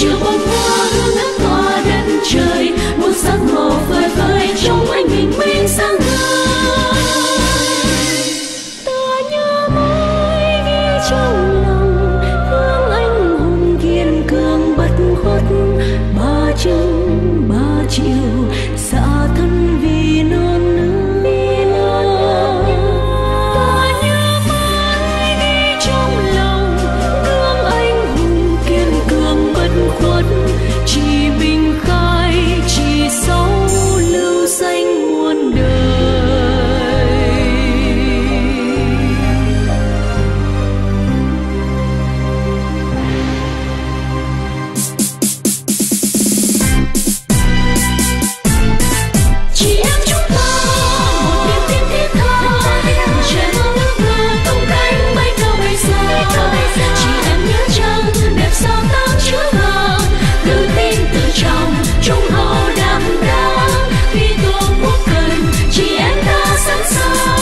chiều bông hoa hương ngát tỏa đất trời, một sắc màu phơi phới trong ánh bình minh sáng ngời. Ta nhớ mãi ghi trong lòng hương anh hùng kiên cường bất khuất, ba chừng ba chiều xả thân vì non nước. Ta nhớ mãi ghi trong lòng gương anh hùng kiên cường bất khuất, chỉ bình khai chỉ sâu lưu danh muôn đời. Chị em chúng ta một niềm tin thiết tha, trẻ mơ ước mơ tung cánh bay cao bay xa. Chị em nhớ chăng đẹp sao tám chữ vàng, tự tin tự trọng trung hậu đảm đang, khi tổ quốc cần chị em ta sẵn sàng.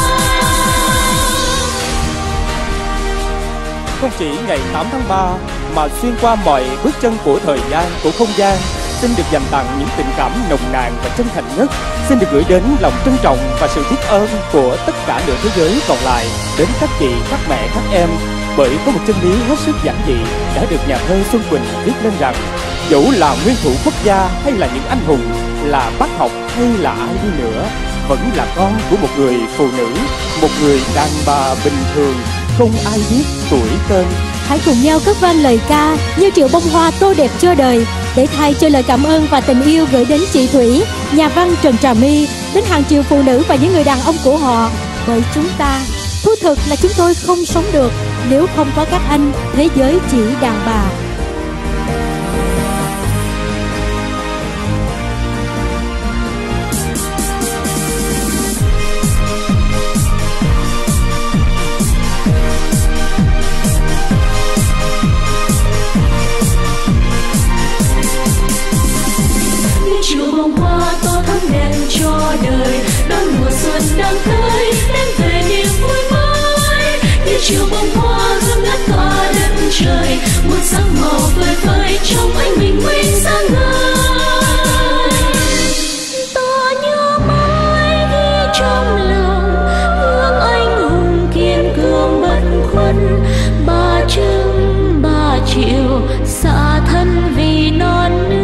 Không chỉ ngày 8 tháng 3 mà xuyên qua mọi bước chân của thời gian, của không gian, xin được dành tặng những tình cảm nồng nàn và chân thành nhất. Xin được gửi đến lòng trân trọng và sự biết ơn của tất cả nửa thế giới còn lại đến các chị, các mẹ, các em. Bởi có một chân lý hết sức giản dị đã được nhà thơ Xuân Quỳnh viết lên rằng dẫu là nguyên thủ quốc gia hay là những anh hùng, là bác học hay là ai đi nữa, vẫn là con của một người phụ nữ, một người đàn bà bình thường, không ai biết tuổi tên. Hãy cùng nhau cất vang lời ca Như triệu bông hoa tô đẹp cho đời, để thay cho lời cảm ơn và tình yêu gửi đến chị Thủy, nhà văn Trần Trà My, đến hàng triệu phụ nữ và những người đàn ông của họ. Bởi chúng ta, thú thực là chúng tôi không sống được nếu không có các anh, thế giới chỉ đàn bà. Chiều bông hoa to thắm đèn cho đời, đón mùa xuân đang tới đem về niềm vui mới. Như chiều bông hoa hương ngát tỏa đất trời, một sắc màu phơi phới trong ánh bình minh sáng ngời. Ta nhớ mãi ghi trong lòng hương anh hùng kiên cường bất khuất, ba chừng ba chiều xả thân vì non nước.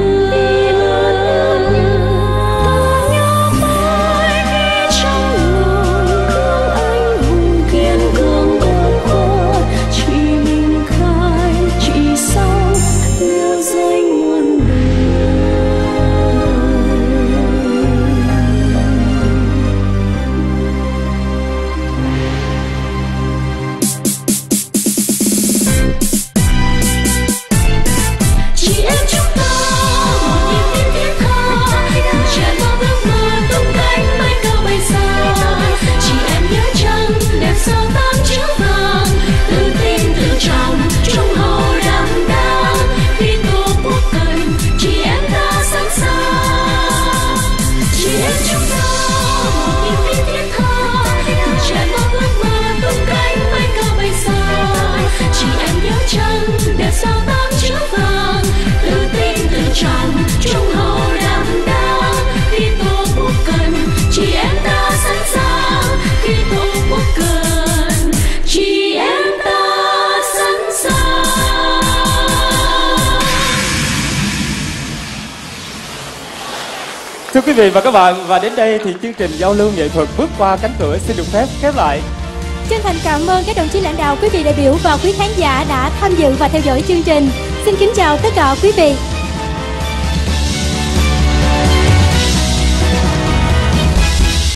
Thưa quý vị và các bạn, và đến đây thì chương trình giao lưu nghệ thuật bước qua cánh cửa xin được phép khép lại. Chân thành cảm ơn các đồng chí lãnh đạo, quý vị đại biểu và quý khán giả đã tham dự và theo dõi chương trình. Xin kính chào tất cả quý vị.